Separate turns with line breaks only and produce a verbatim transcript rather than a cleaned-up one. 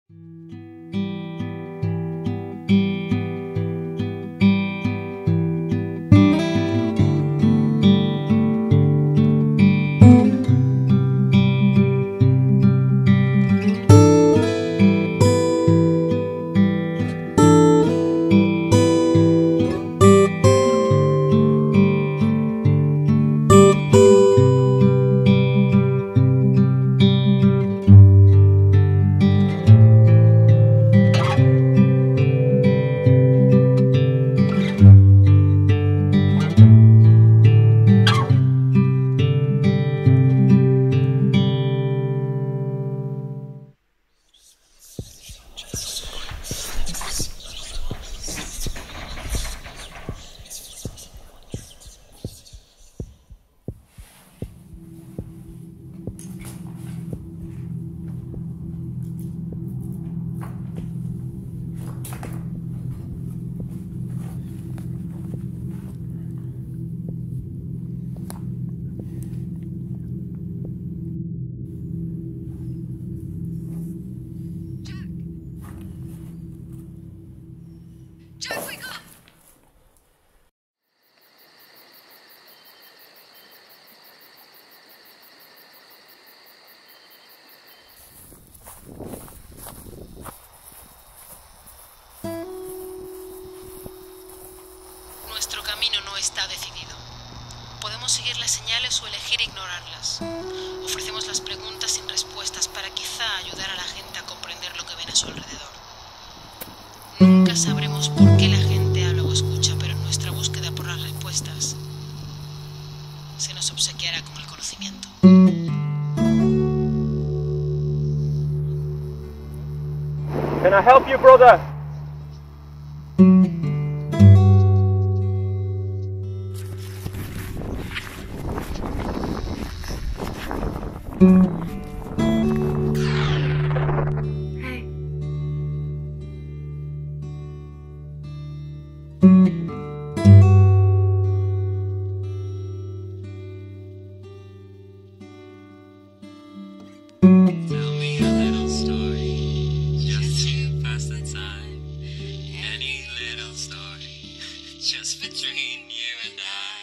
Jack, wake up!
Nuestro camino no está decidido. Podemos seguir las señales o elegir ignorarlas. Ofrecemos las preguntas sin respuestas para quizá ayudar a la gente a comprender lo que ven a su alrededor. Nunca sabremos por qué la gente habla o escucha, pero en nuestra búsqueda por las respuestas se nos obsequiará con el conocimiento.
Can I help you, brother?
Tell me a little story, just to pass the time. Any little story, just between you and I.